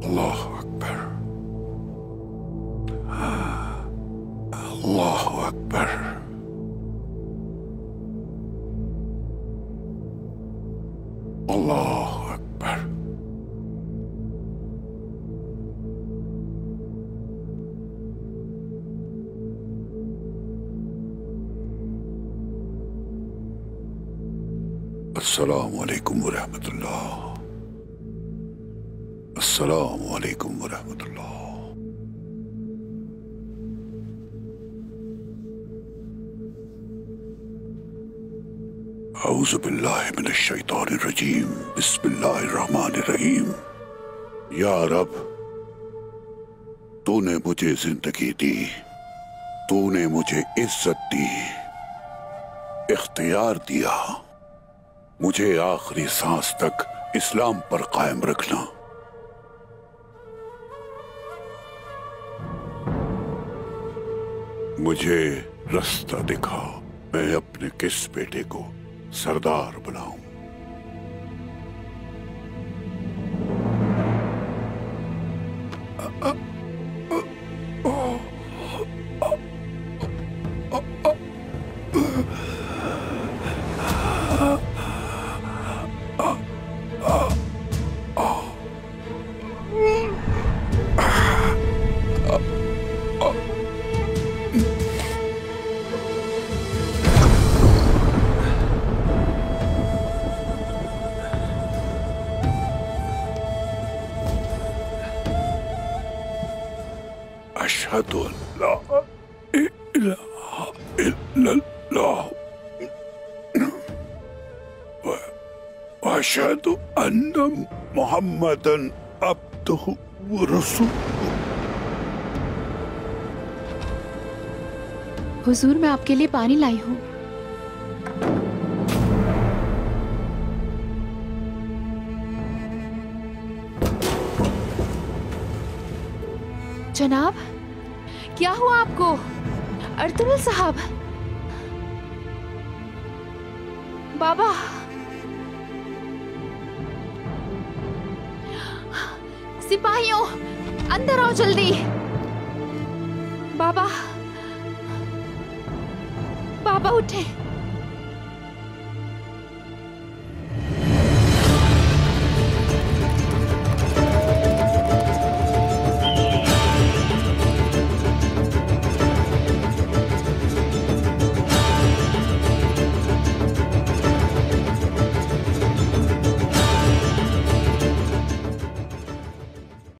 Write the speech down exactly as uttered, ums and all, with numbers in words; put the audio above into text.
अल्लाह अकबर, अल्लाह अकबर। अल्लाह अकबर। अस्सलामु अलैकुम वरहमतुल्लाह। अस्सलामु अलैकुम वरहमतुल्लाह। औज़ु बिल्लाहि मिनश शैतानिर रजीम। बिस्मिल्लाहिर रहमानिर रहीम। या रब, तूने मुझे जिंदगी दी, तूने मुझे इज्जत दी, इख्तियार दिया, मुझे आखिरी सांस तक इस्लाम पर कायम रखना। मुझे रास्ता दिखा, मैं अपने किस बेटे को सरदार बनाऊं। अशहदु अल्ला इलाहा इल्लल्लाह व अशहदु अन्ना मुहम्मदन अब्दुहु व रसूलुहु। हुजूर, मैं आपके लिए पानी लाई हूँ। जनाब, क्या हुआ आपको? अर्तुगरुल साहब, बाबा, सिपाहियों, अंदर आओ जल्दी। बाबा, बाबा उठे।